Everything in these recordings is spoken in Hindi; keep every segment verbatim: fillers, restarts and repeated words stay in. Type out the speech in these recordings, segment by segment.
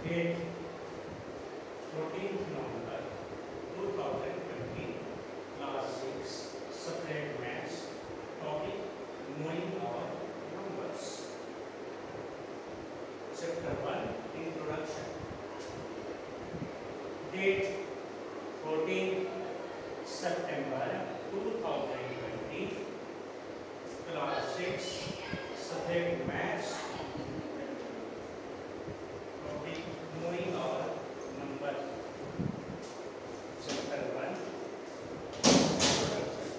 Date fourteenth November two thousand twenty, class six, subject maths, topic knowing our numbers. Chapter one, introduction. Date fourteenth September two thousand twenty, class six, subject maths, topic knowing our number. Chapter one, introduction.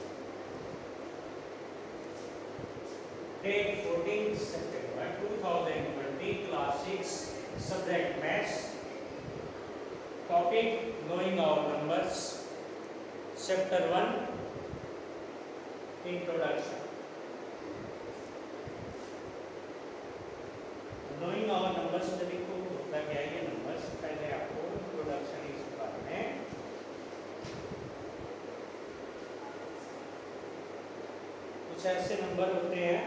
Date fourteenth September two thousand twenty, class six, subject maths, topic knowing our numbers. Chapter one, introduction. Knowing our numbers में देखो होता क्या है ये numbers, पहले आपको introduction इस बारे में कुछ ऐसे नंबर होते हैं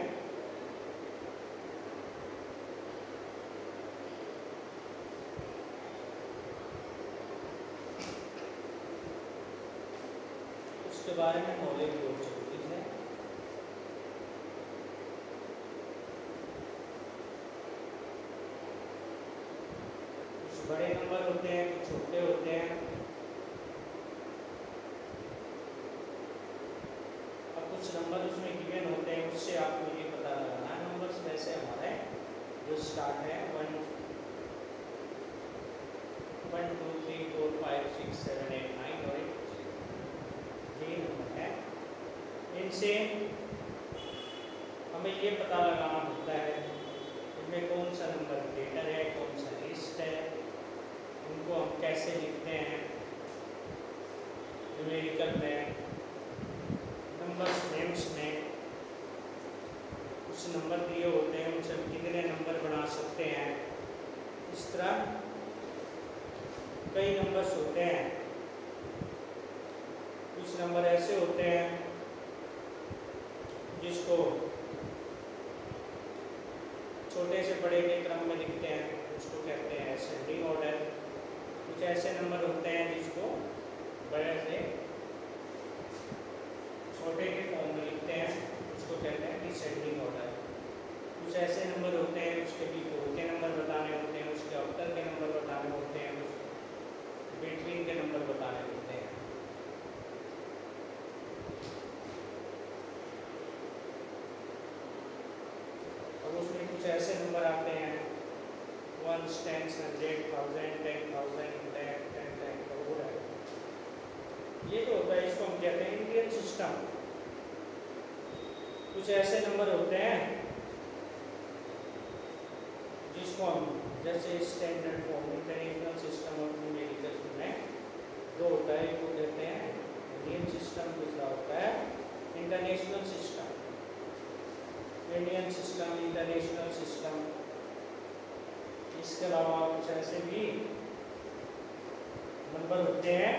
उसके बारे में नॉलेज बहुत जरूरी है। कुछ बड़े नंबर होते हैं, कुछ छोटे होते हैं। अब कुछ नंबर उसमें गिवन होते हैं, उससे आपको ये पता लगाना है। नंबर्स वैसे हमारे जो स्टार्ट है one one two three four five six seven eight nine और ये नंबर है। इनसे हमें ये पता लगाना होता है इनमें कौन सा नंबर ग्रेटर है, कौन सा लीस्ट है, उनको हम कैसे लिखते हैं। न्यूमेरिकल में, नंबर्स नेम्स में कुछ नंबर दिए होते हैं, उनसे हम कितने नंबर बना सकते हैं। इस तरह कई नंबर्स होते हैं। कुछ नंबर ऐसे होते हैं जिसको छोटे से बड़े के क्रम में लिखते हैं, उसको कहते हैं असेंडिंग ऑर्डर। कुछ ऐसे नंबर होते हैं जिसको बड़े से छोटे के फॉर्म में लिखते हैं, उसको कहते हैं डिसेंडिंग ऑर्डर। कुछ ऐसे नंबर होते हैं उसके भी कोड के नंबर बताने होते हैं, उसके अवतर के नंबर बताने होते हैं, बिटवीन के नंबर बताने होते हैं। उसमें कुछ ऐसे नंबर आते हैं one tens hundred thousand ten thousand lakh ten lakh crore है। ये जो होता है इसको हम कहते हैं इंडियन सिस्टम। कुछ ऐसे नंबर होते हैं जिसको हम जैसे स्टैंडर्ड फॉर्म इंटरनेशनल सिस्टम और न्यूमेरिकल में जो होता है वो कहते हैं इंडियन सिस्टम। दूसरा होता है international system, Indian system, international system. इसके अलावा कुछ ऐसे भी नंबर होते हैं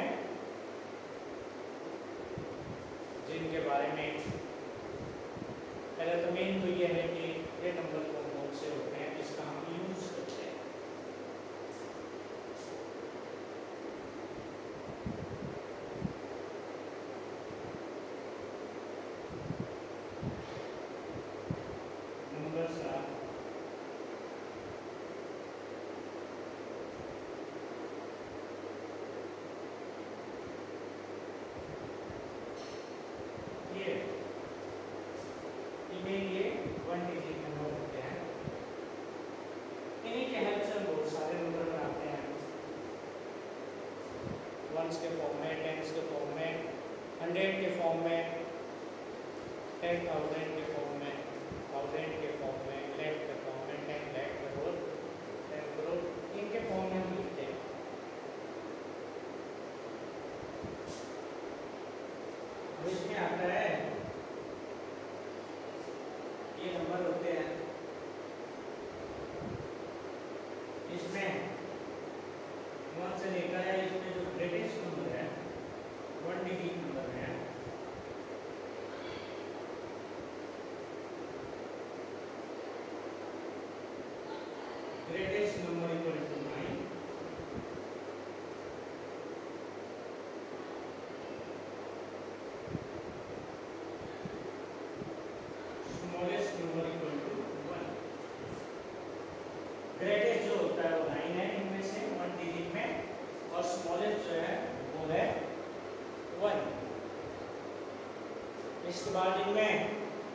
जिनके बारे में पहले तो मेन तो ये है कि ये नंबर कौन कौन से होते हैं जिसका हम यूज करते हैं। नंबर्स का ये इमेज ये वन डिजिट नंबर होते हैं। इन्हीं के हेल्प से बहुत सारे नंबर बनाते हैं, वंस के फॉर्म में, टेंस के फॉर्म में, हंड्रेड के फॉर्म में, टेन थाउजेंड के फॉर्म में, थाउजेंड के फॉर्म में, लैख के फॉर्म में, टेन लैख करोड़, टेन करोड़, इनके फॉर्म में लिखते हैं। अब इसमें आता है ये नंबर होते हैं, इसमें वन से लेकर है, इसमें जो ग्रेटेस्ट नंबर है वन डिजिट नंबर है इसके बाद इनमें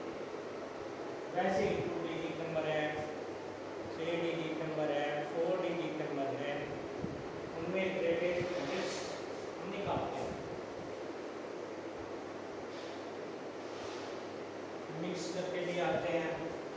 वैसे टू डिजिट नंबर है, छः डिजिट नंबर है, फोर डिजिट नंबर है, उनमें ग्रेडेड लिस्ट हम निकालते हैं, मिक्स करके भी आते हैं।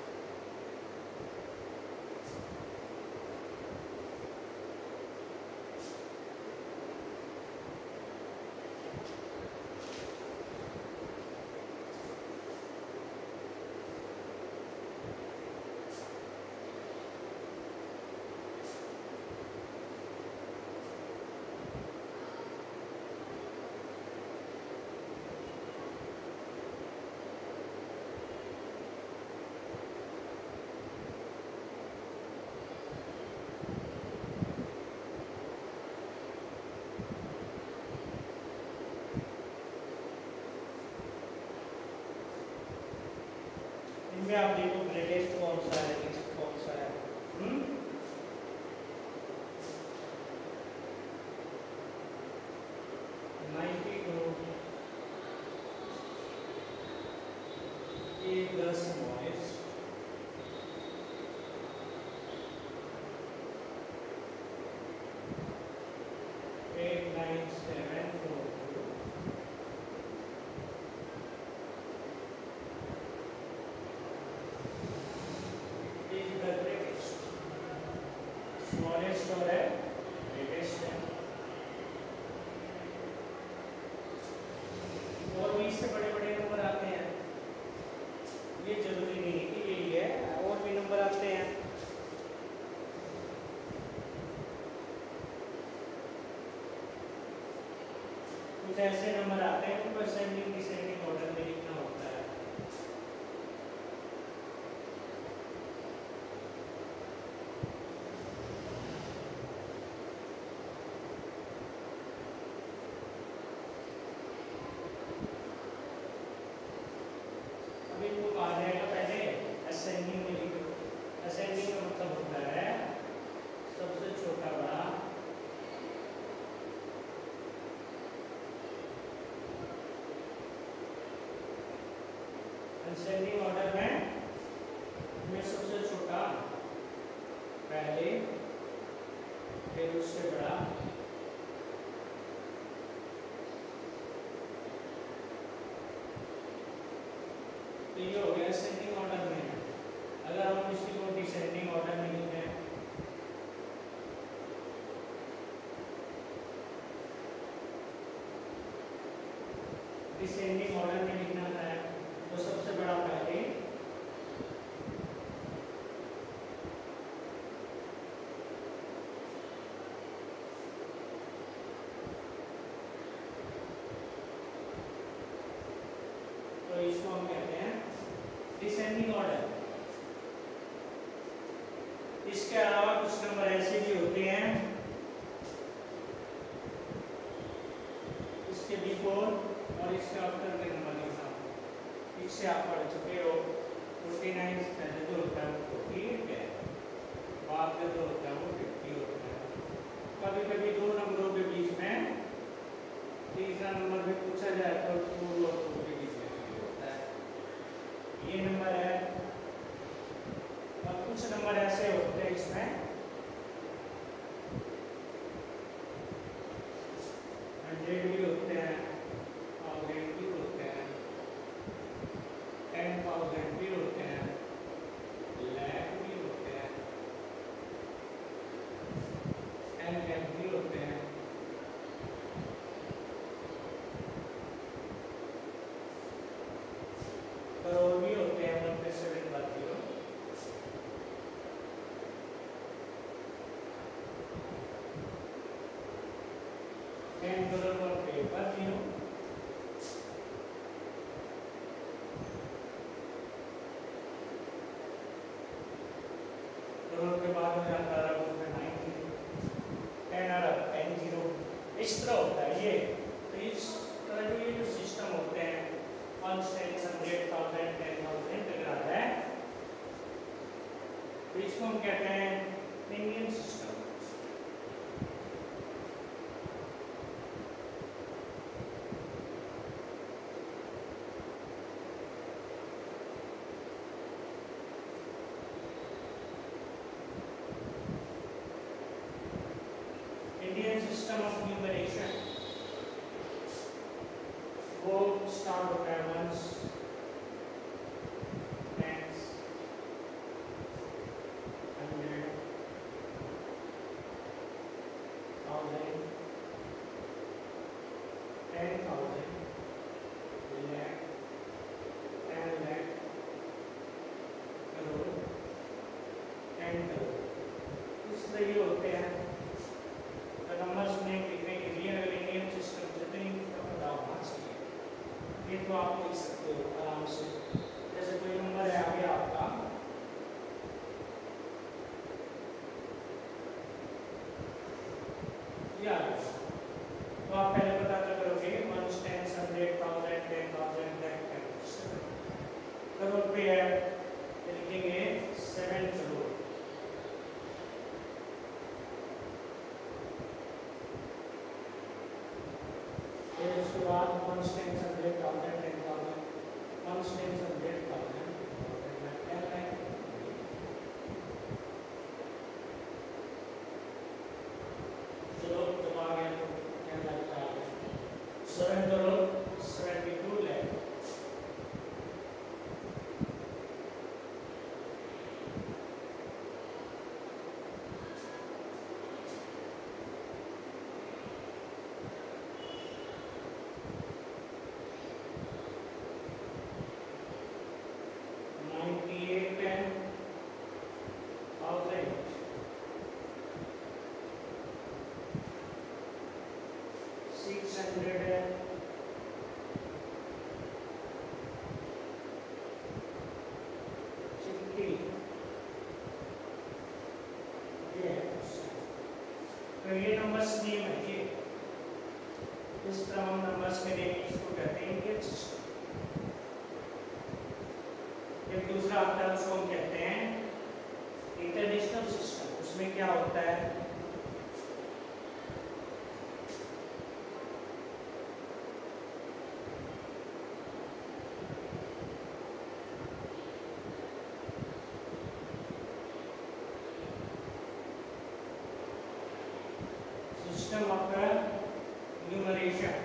इनमें आप देखो ग्रेटेस्ट कौन सा है, लिस्ट कौन सा है। Hmm ninety two is the smallest, eight nine seven four two is the greatest, smallest और है greatest है। और भी इससे बड़े बड़े नंबर आते हैं, ये जरूरी नहीं है कि यही है, और भी नंबर आते हैं। कुछ ऐसे नंबर आते हैं उनको असेंडिंग डिसेंडिंग ऑर्डर में लिखना होता है। अब इनको कहा जाएगा पहले असेंडिंग में लिखो। असेंडिंग का मतलब होता है सबसे छोटा बड़ा, असेंडिंग ऑर्डर में में सबसे छोटा पहले, फिर उससे बड़ा, तो ये हो गया असेंडिंग ऑर्डर में। अगर हम किसी को डिसेंडिंग ऑर्डर में लिखते हैं, डिसेंडिंग ऑर्डर में लिखना है तो सबसे बड़ा पहले, तो इसको हम कहते हैं डिसेंडिंग ऑर्डर। इसके अलावा कुछ नंबर ऐसे भी होते हैं, इसके बिफोर और इसके आफ्टर के नंबर लिखना, इससे आप पढ़ चुके हो। फोर्टी नाइन पहले जो होता है वो फोर्टी है, बाद में जो होता है वो फिफ्टी होता है। कभी कभी दो नंबरों के बीच में तीसरा नंबर भी पूछा जाए तो टू और टू के बीच में भी होता है। ये नंबर है। और कुछ नंबर ऐसे होते हैं इसमें हंड्रेड भी होते हैं, थाउजेंड भी होते हैं, टेन थाउजेंड भी होते हैं, लाख भी होते हैं, टेन लाख भी होते हैं, करोड़ भी होते हैं, वन पे सेवन बात जीरो। टेन करोड़ वन पे बात जीरो। करोड़ के बाद हो जाता है अरब में नाइन जीरो, टेन अरब टेन जीरो, इस तरह होता है ये। तो इस तरह के जो सिस्टम होते हैं हंड्रेड, थाउजेंड, टेन थाउजेंड तक आता है, तो इसको हम कहते हैं इंडियन सिस्टम। स्टार्ट होता है ones, tens, hundred, thousand, ten thousand, lakh, ten lakh, crore, ten crore, इस तरह ये होते हैं। तो नंबर्स में लिखने के लिए अगर इंडियन सिस्टम जितनी पता होना चाहिए, ये तो आप लिख सकते हो आराम से। जैसे कोई नंबर है आ गया आपका या तो आप पहले पता क्या करोगे, one, ten, hundred, thousand, ten thousand, ten crore पे है, लिखेंगे सेवन करोड़। फिर उसके बाद one, ten, hundred, thousand, ten thousand, one, ten, hundred, thousand, ten lakh. चलो जब आ गया तो क्या लगता है, seven crore, seventy two lakh. Six hundred है, फिफ्टी, ये तो ये नंबर्स नेम है। ये इस तरह हम नंबर्स के नेम इसको कहते हैं इंडियन सिस्टम। एक दूसरा आता है उसको हम कहते हैं इंटरनेशनल सिस्टम। उसमें क्या होता है, सिस्टम ऑफ न्यूमरेशन।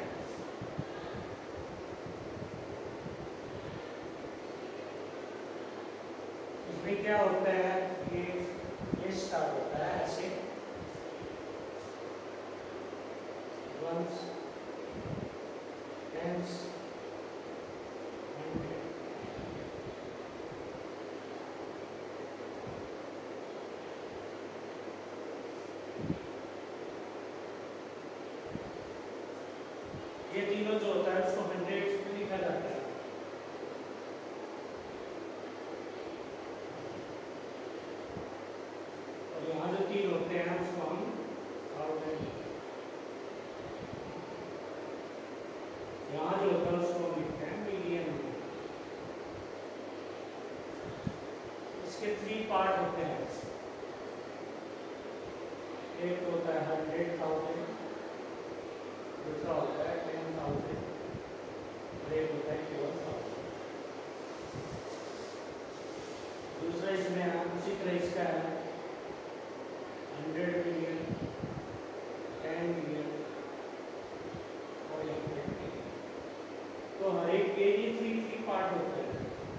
इसमें क्या होता है, ये ये स्टार्ट होता है ऐसे, वंस, टेंस, हंड्रेड, ये तीनों जो होता है उसको हंड्रेड में लिखा जाता है। और यहाँ जो तीन होते हैं उसको हम थाउजेंड, यहाँ जो होता है उसको हम लिखते हैं मिलियन में। इसके थ्री पार्ट होते हैं, एक होता है हंड्रेड थाउजेंड, दूसरा होता है टेन थाउजेंड और एक होता है ट्वेल्व थाउजेंड। दूसरा इसमें उसी तरह इसका है हंड्रेड मिलियन, टेन मिलियन और हंड्रेड मिलियन। तो हर एक के लिए थ्री थ्री पार्ट होते हैं।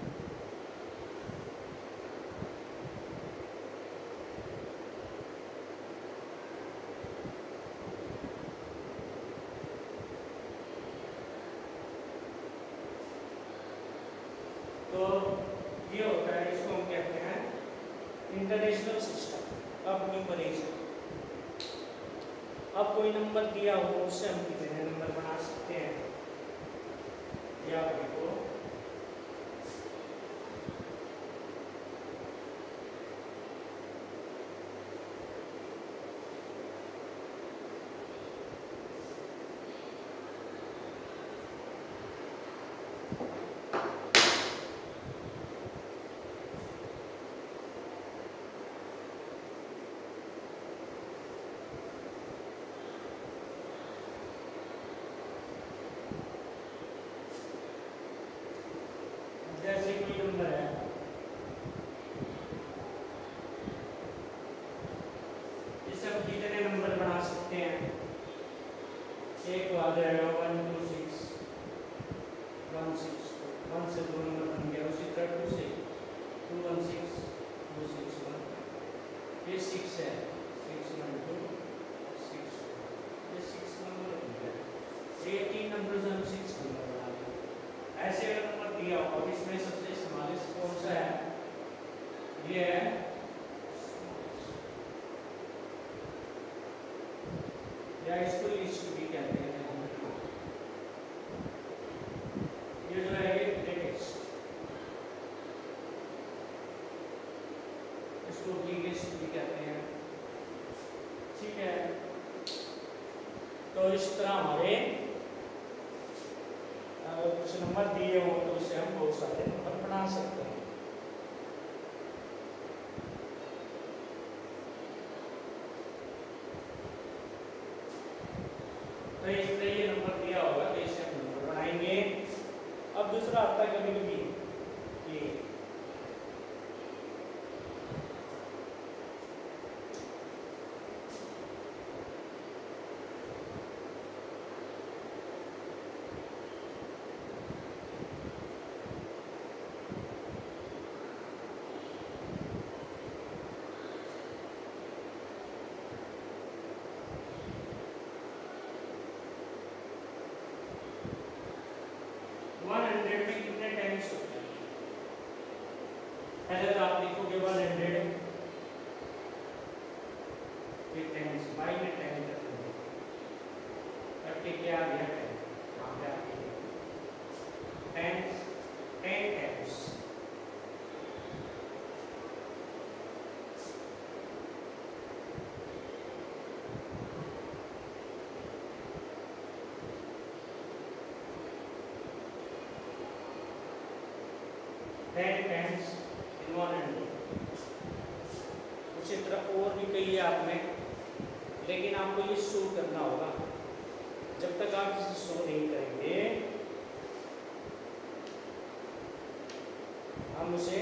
तो ये होता है, इसको हम कहते हैं इंटरनेशनल सिस्टम ऑफ न्यूमरेशन। अब कोई नंबर दिया हो उससे हम कितने नंबर बना सकते हैं, या देखो सिक्स है, सिक्स वन टू सिक्स, ये सिक्स नंबर है, ये तीन नंबर से हम सिक्स नंबर बना लेंगे। ऐसे अगर नंबर दिया हो अब इसमें सबसे स्मॉलेस्ट कौन सा है, ये है या इसको लिस्ट भी कहते हैं, ये जो है ये ग्रेटेस्ट, इसको बिगेस्ट भी कहते हैं, ठीक है। तो इस तरह हमारे कुछ नंबर दिए हो तो उससे हम बहुत सारे नंबर बना सकते हैं। तो इस तरह ये नंबर दिया होगा तो इससे हम नंबर बनाएंगे। अब दूसरा आता है कभी कभी ये वन हंड्रेड में कितने टाइम्स होते हैं, पहले तो आप लिखोगे वन हंड्रेड फिर टाइम्स बाई में टाइम करते हैं, करके क्या आ गया है यहाँ पे आ गया times ten times, ten times in one hundred. उसी तरह और भी कही है आपने, लेकिन आपको ये शो करना होगा, जब तक आप इसे शो नहीं करेंगे हम उसे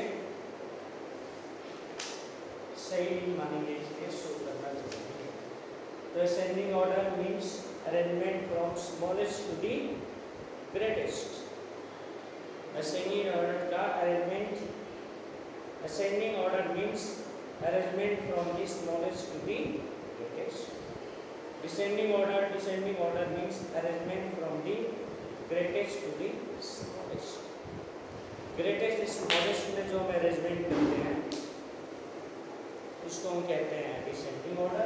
सही नहीं मानेंगे, इसलिए शो करना जरूरी है। तो ascending order means arrangement from smallest to the greatest. Ascending order का arrangement, ascending order means arrangement from the smallest to the greatest. Descending order, descending order means arrangement from the greatest to the smallest. Greatest smallest में जो हम arrangement करते हैं उसको हम कहते हैं descending order,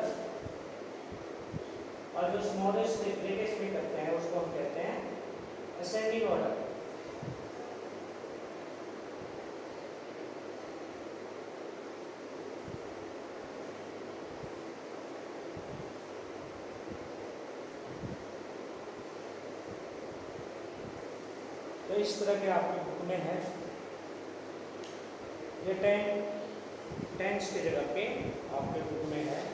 और जो smallest से greatest में करते हैं उसको हम कहते हैं ascending order। तो इस तरह के आपके बुक में है, ये टेन टेंस की जगह पे आपके बुक में है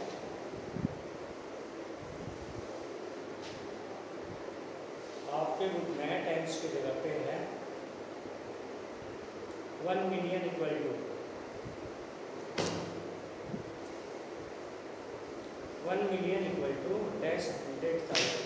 आपके बुक में टेंस की जगह पे है one million equal to one million equal to dash hundred thousand.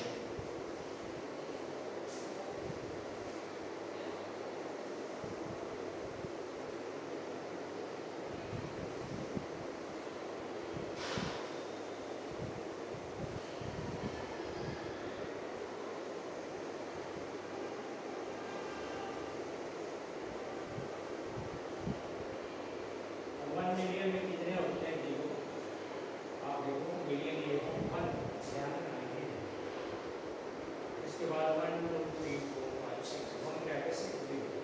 Million में कितने होते हैं देखो, आप देखो मिलियन ये वन, ध्यान रखिए। इसके बाद one two three four five six, one क्या है सिक्स जीरो।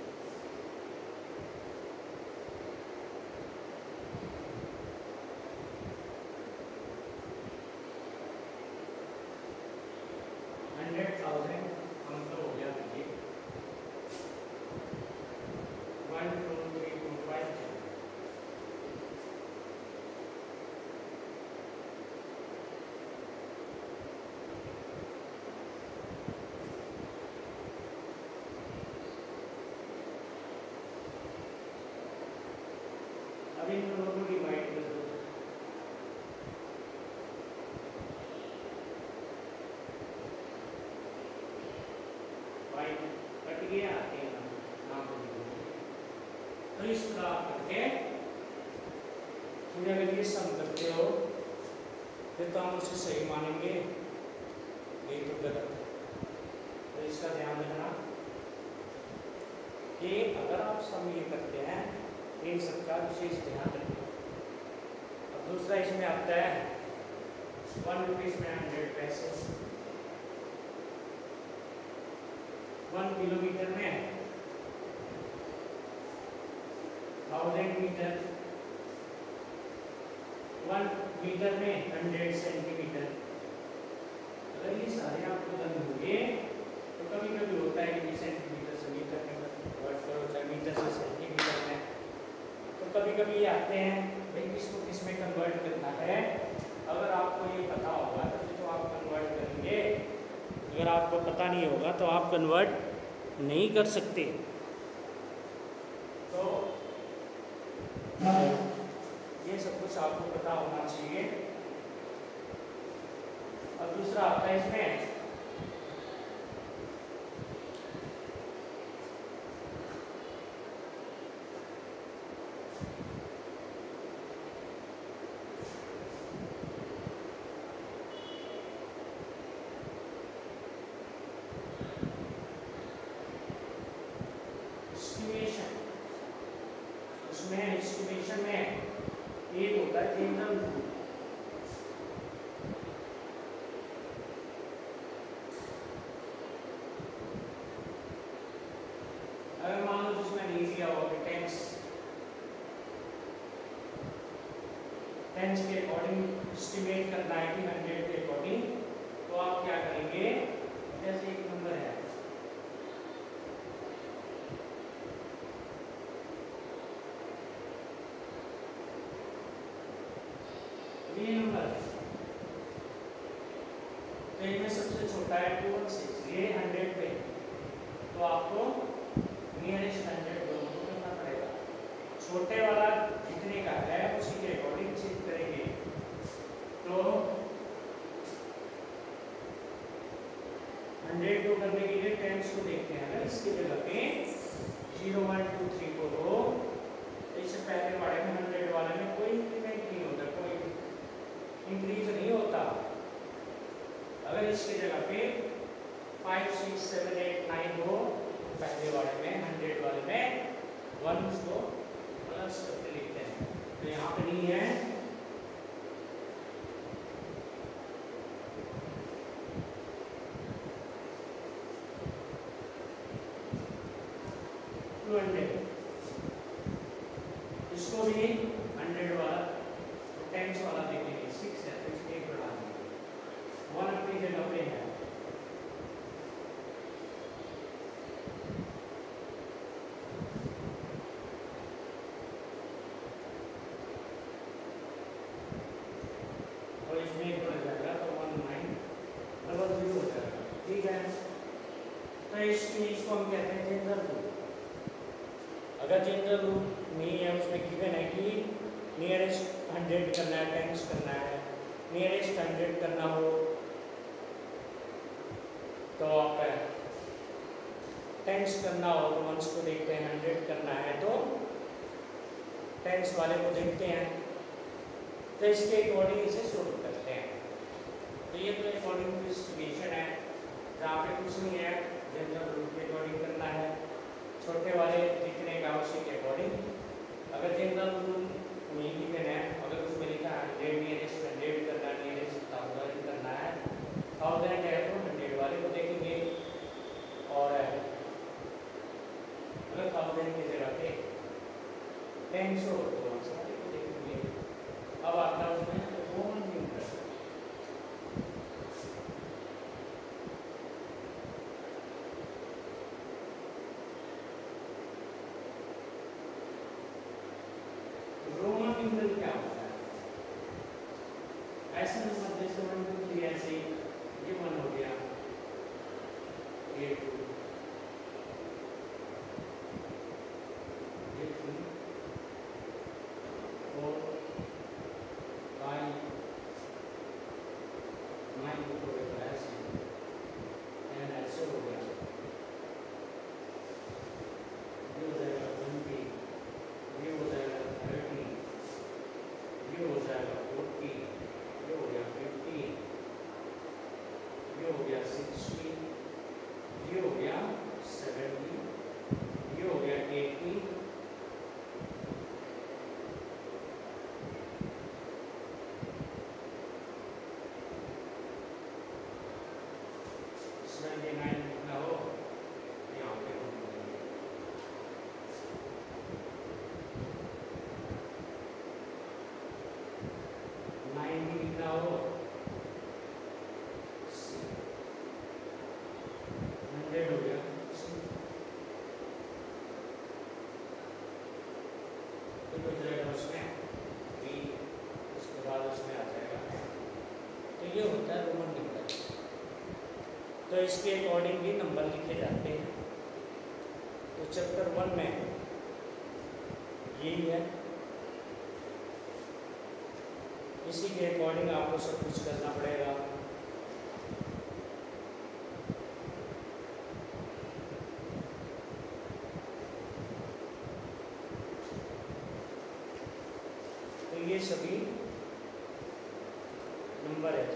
हंड्रेड थाउजेंड हम तो हो गया देखिए, one two three four five अभी इन दोनों को डिवाइड कर दो, फाइव कट गया आते हैं नाम को। तो इस तरह आप करके फिर अगर ये सम करते हो फिर तो हम उसे सही मानेंगे, ये तो गलत है। तो इसका ध्यान रखना कि अगर आप सम ये करते हैं, इन सबका विशेष ध्यान रखें। अब दूसरा इसमें आता है वन रुपीज में हंड्रेड पैसे, वन किलोमीटर में थाउजेंड मीटर, वन मीटर में हंड्रेड सेंटीमीटर। अगर ये सारे आपको दर्द होंगे तो कभी कभी होता है कि सेंटीमीटर से मीटर में कन्वर्ट करो, चाहे मीटर से सेंटीमीटर में, तो कभी कभी ये आते हैं भाई किसको किस में कन्वर्ट करना है। अगर आपको ये पता होगा तो तो आप कन्वर्ट करेंगे, अगर आपको पता नहीं होगा तो आप कन्वर्ट नहीं कर सकते। तो ये सब कुछ आपको पता होना चाहिए। अब दूसरा आता है इसमें एस्टिमेशन। उसमें एस्टिमेशन में एक होता है जनरल रूल। अगर मान लो जिसमें नहीं दिया हुआ कि टेंस टेंस के अकॉर्डिंग एस्टिमेट करना है कि हंड्रेड के अकॉर्डिंग, तो आप क्या करेंगे, जैसे एक नंबर है ये नंबर, तो इनमें सबसे छोटा है टू वन सिक्स, ये हंड्रेड पे, तो आपको नियरेस्ट हंड्रेड दोनों को करना पड़ेगा। छोटे वाला जितने का है उसी के अकॉर्डिंग चेक करेंगे। तो हंड्रेड को करने के लिए टेंस को देखते हैं। अगर इसकी जगह पे zero one two three four हो, इससे पहले वाले में हंड्रेड वाले में कोई इंक्रीमेंट नहीं होता, कोई इंक्रीज नहीं होता। अगर इसकी जगह पे five six seven eight nine हो, पहले वाले में हंड्रेड वाले में वन उसको प्लस करके लिखते हैं, तो यहाँ पे नहीं है। टू हंड्रेड, इसको भी हंड्रेड वाला टेंस वाला देखेंगे, सिक्स है तो इसके एक बढ़ा देंगे, वन अपनी जगह पे है। और इसमें एक बढ़ जाएगा तो वन नाइन डबल जीरो हो जाएगा, ठीक है। तो इस इसको हम कहते हैं जनरल रूल। अगर जनरल रूल नहीं है, उसमें गिवन है कि नियरेस्ट हंड्रेड करना है, टेंस करना है, नियरेस्ट हंड्रेड करना हो तो आप टेंस करना हो तो वंस को देखते हैं, हंड्रेड करना है तो टेंस वाले को देखते हैं, तो इसके अकॉर्डिंग इसे शुरू करते हैं। तो ये तो अकॉर्डिंग टू एस्टिमेशन है, जहाँ पे कुछ नहीं है, जनरल रूल के अकॉर्डिंग करना है, छोटे वाले जितने का उसी के अकॉर्डिंग। अगर जनरल रूल नहीं गिवन है, अगर उसमें लिखा है हंड्रेड नियरेस्ट हंड्रेड करना है, नियरेस्ट थाउजेंड करना है, थाउजेंड है तो हंड्रेड वाले को देखेंगे, और अगर थाउजेंड की जगह पे टेन सौ तो वन सौ वाले को देखेंगे। अब आता है उसमें रोमन न्यूमरल। रोमन न्यूमरल क्या होता है? ऐसे नंबर जैसे वन टू थ्री, ऐसे ये वन हो गया, ये टू, ये थ्री, फोर, फाइव, नाइन को हो गया, ऐसे एंड ऐसे हो गया, ये हो जाएगा ट्वेंटी, ये हो जाएगा थर्टी, ये हो जाएगा फोर्टी, ये हो गया फिफ्टी। तो गुजरेगा उसमें बी, उसके बाद उसमें आ जाएगा। तो ये होता है रोमन न्यूमरल। तो इसके अकॉर्डिंग भी नंबर लिखे जाते हैं। तो चैप्टर वन में यही है, इसी के अकॉर्डिंग आपको सब कुछ करना पड़ेगा। तो ये सभी नंबर है।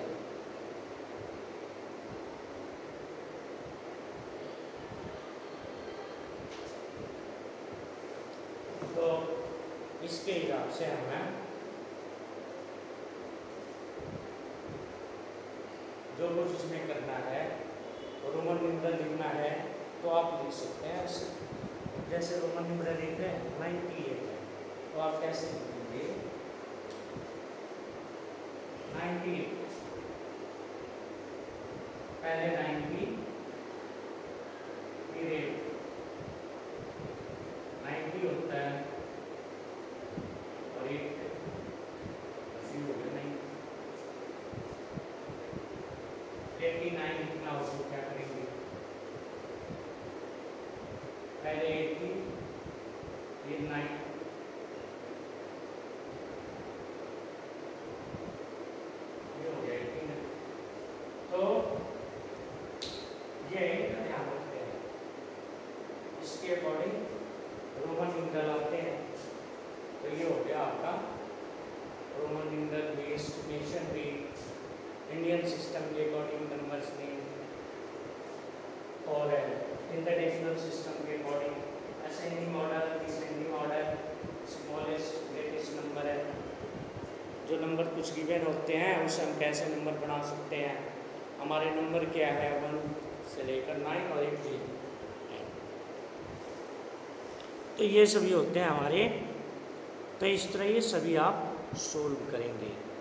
तो इसके हिसाब से हमें जो कुछ इसमें करना है, रोमन न्यूमरल लिखना है तो आप लिख सकते हैं ऐसे। जैसे रोमन न्यूमरल लिख रहे हैं नाइन्टी एट है, तो आप कैसे लिखेंगे नाइन्टी एट, पहले नाइन्टी फिर एट, नाइन्टी होता है और एट हो गया नाइन्टी, एट्टी नाइन लिखना हो तो क्या करेंगे, पहले एट्टी फिर नाइन, ये हो गया एट्टी नाइन। तो ये ध्यान रखते हैं, इसके अकॉर्डिंग रोमन न्यूमरल आते हैं। तो ये हो गया आपका रोमन न्यूमरल बेस्ड नेशन भी, इंडियन सिस्टम के अकॉर्डिंग नंबर्स नेम, और इंटरनेशनल सिस्टम के according ascending order, descending order, smallest greatest number है। जो नंबर कुछ गिवन होते हैं उसे हम कैसे नंबर बना सकते हैं। हमारे नंबर क्या है, वन से लेकर नाइन और एक जी। तो ये सभी होते हैं हमारे। तो इस तरह ये सभी आप सोल्व करेंगे।